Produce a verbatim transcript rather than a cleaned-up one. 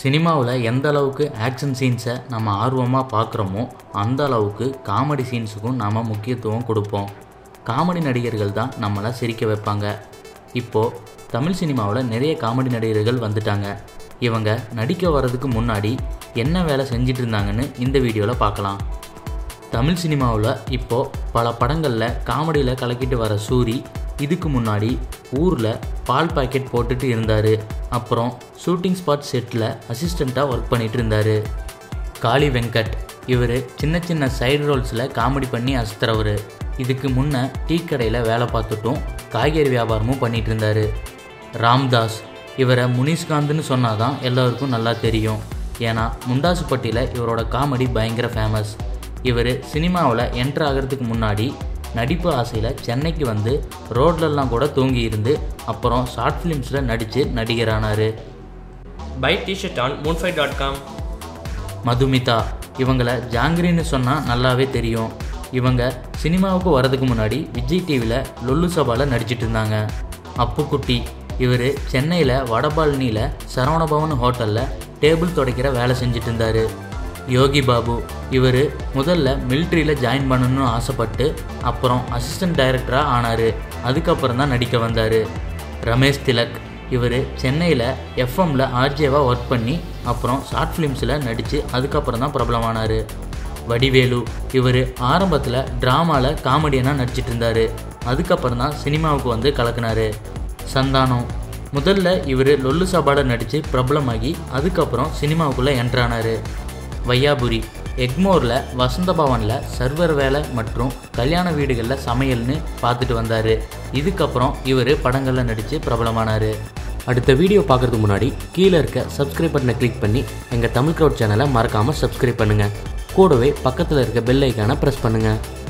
சினிமாவில் எந்த அளவுக்கு ஆக்ஷன் சீன்ஸை நம்ம ஆர்வமாக பார்க்குறோமோ அந்த அளவுக்கு காமெடி சீன்ஸுக்கும் நாம் முக்கியத்துவம் கொடுப்போம். காமெடி நடிகர்கள் தான் நம்மளை சிரிக்க வைப்பாங்க. இப்போது தமிழ் சினிமாவில் நிறைய காமெடி நடிகர்கள் வந்துட்டாங்க. இவங்க நடிக்க வர்றதுக்கு முன்னாடி என்ன வேலை செஞ்சிட்டு இருந்தாங்கன்னு இந்த வீடியோவில் பார்க்கலாம். தமிழ் சினிமாவில் இப்போது பல படங்களில் காமெடியில் கலக்கிட்டு வர சூரி இதுக்கு முன்னாடி ஊரில் பால் பாக்கெட் போட்டுட்டு இருந்தார். அப்புறம் ஷூட்டிங் ஸ்பாட் செட்டில் அசிஸ்டண்ட்டாக ஒர்க் பண்ணிகிட்டு இருந்தார். காளி வெங்கட் இவர் சின்ன சின்ன சைடு ரோல்ஸில் காமெடி பண்ணி அசத்துறவர். இதுக்கு முன்னே டீ கடையில் வேலை பார்த்துட்டும் காய்கறி வியாபாரமும் பண்ணிகிட்டு இருந்தார். ராம்தாஸ் இவரை முனிஷ்காந்த்னு சொன்னால் தான் எல்லோருக்கும் நல்லா தெரியும். ஏன்னா முண்டாசுப்பட்டியில் இவரோட காமெடி பயங்கர ஃபேமஸ். இவர் சினிமாவில் என்ட்ரு ஆகிறதுக்கு முன்னாடி நடிப்பு ஆசையில் சென்னைக்கு வந்து ரோட்லெல்லாம் கூட தூங்கி இருந்து அப்புறம் ஷார்ட் ஃபிலிம்ஸில் நடித்து நடிகரானார். Buy T-shirt on Moonfy dot com. Madhumitha இவங்களை ஜாங்கிரின்னு சொன்னால் நல்லாவே தெரியும். இவங்க சினிமாவுக்கு வரதுக்கு முன்னாடி விஜய் டிவியில் லொல்லு சபாவில் நடிச்சிட்டு இருந்தாங்க. அப்புக்குட்டி இவர் சென்னையில் வடபாலனியில் சரவணபவன் ஹோட்டலில் டேபிள் துடைக்கிற வேலை செஞ்சுட்டு இருந்தார். யோகி பாபு இவர் முதல்ல மிலிட்ரியில் ஜாயின் பண்ணணும்னு ஆசைப்பட்டு அப்புறம் அசிஸ்டன்ட் டைரக்டராக ஆனார். அதுக்கப்புறம் தான் நடிக்க வந்தார். ரமேஷ் திலக் இவர் சென்னையில் எஃப்எம்மில் ஆர்ஜேவாக ஒர்க் பண்ணி அப்புறம் ஷார்ட் ஃபிலிம்ஸில் நடித்து அதுக்கப்புறம் தான் பிரபலமானார். வடிவேலு இவர் ஆரம்பத்தில் ட்ராமாவில் காமெடியனாக நடிச்சிட்டு இருந்தார். அதுக்கப்புறம் தான் சினிமாவுக்கு வந்து கலக்குனார். சந்தானம் முதல்ல இவர் லொல்லு சபாவில் நடித்து பிரபலமாகி அதுக்கப்புறம் சினிமாவுக்குள்ளே என்ட்ரானார். வையாபுரி எக்மோரில் வசந்த பவனில் சர்வர் வேலை மற்றும் கல்யாண வீடுகளில் சமையல்னு பார்த்துட்டு வந்தார். இதுக்கப்புறம் இவர் படங்களில் நடித்து பிரபலமானார். அடுத்த வீடியோ பார்க்குறதுக்கு முன்னாடி கீழே இருக்க சப்ஸ்கிரைப் பட்டனை கிளிக் பண்ணி எங்கள் தமிழ் க்ரௌட் சேனலை மறக்காமல் சப்ஸ்கிரைப் பண்ணுங்கள். கூடவே பக்கத்தில் இருக்க பெல் ஐக்கானை ப்ரெஸ் பண்ணுங்கள்.